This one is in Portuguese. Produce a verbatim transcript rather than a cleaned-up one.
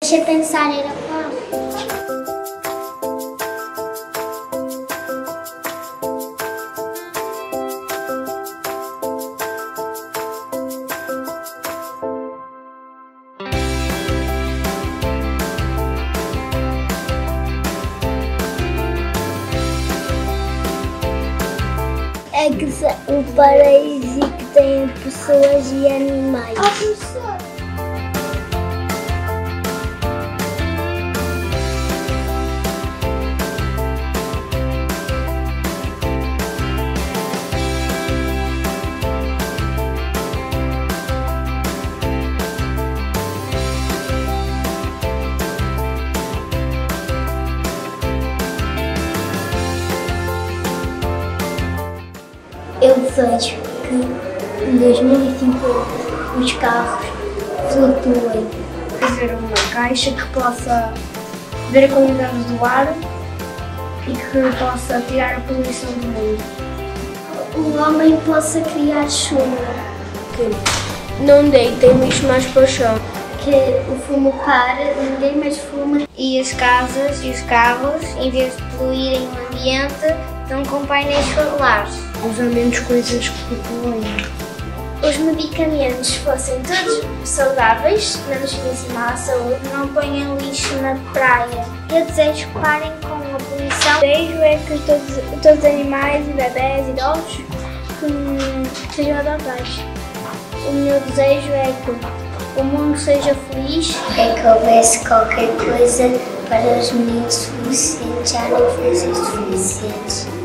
Deixa eu pensar, era qual? É que um paraíso que tem pessoas e animais. Ah, professor! Eu desejo que em dois mil e cinquenta os carros flutuem. Fazer uma caixa que possa ver a qualidade do ar e que possa tirar a poluição do mundo. O homem possa criar chuva. Que não deitem lixo mais para o chão. Que o fumo pare, ninguém mais fuma. E as casas e os carros, em vez de poluírem o ambiente, estão com painéis solares. Usando menos coisas que poluem. Os medicamentos fossem todos saudáveis, não nos fizessem mal à saúde, não ponham lixo na praia. Eu desejo que parem com a poluição. O desejo é que todos, todos os animais, bebés e idosos que sejam adotados. O meu desejo é que o mundo seja feliz. É que houvesse qualquer coisa para os meninos suficientes, já não felizes suficientes.